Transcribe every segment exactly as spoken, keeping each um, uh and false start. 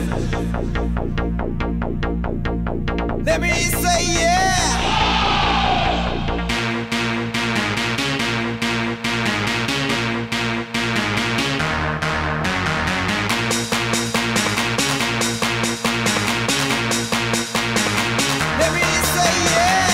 Let me say yeah. Let me say yeah.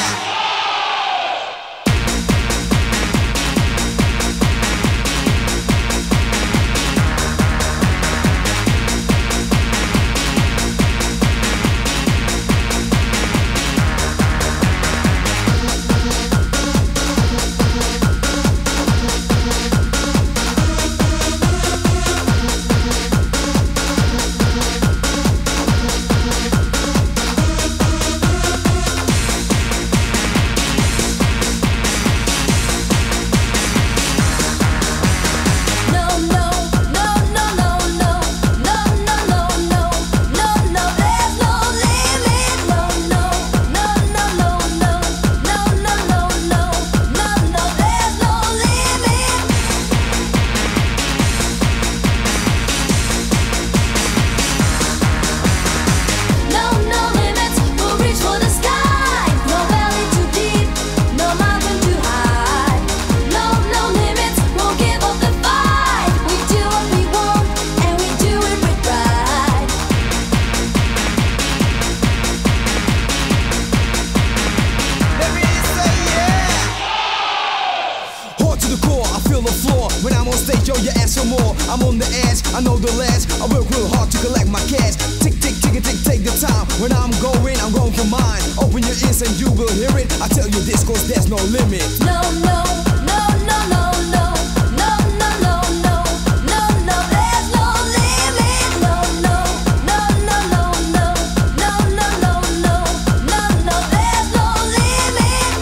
When I'm on stage, yo, you ask for more. I'm on the edge, I know the ledge. I work real hard to collect my cash. Tick, tick, tick, tick, take the time. When I'm going, I'm going for mine. Open your ears and you will hear it. I tell you this, cause there's no limit. No, no, no, no, no, no. No, no, no, no. No, no, there's no limit. No, no, no, no, no, no. No, no, no, no. No, no, there's no limit.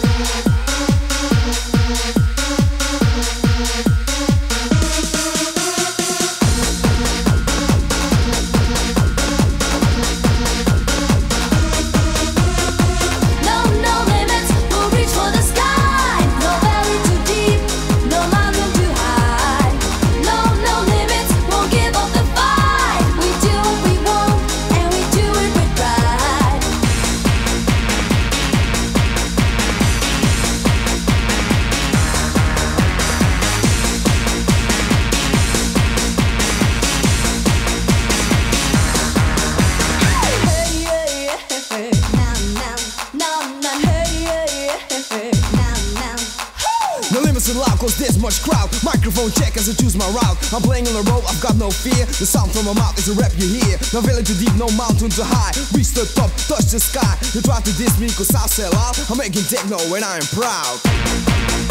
No limits allowed cause there's much crowd. Microphone check as I choose my route. I'm playing on the road, I've got no fear. The sound from my mouth is a rap you hear. No valley too deep, no mountain too high. Reach the top, touch the sky. You try to diss me cause I sell out. I'm making techno when I am proud.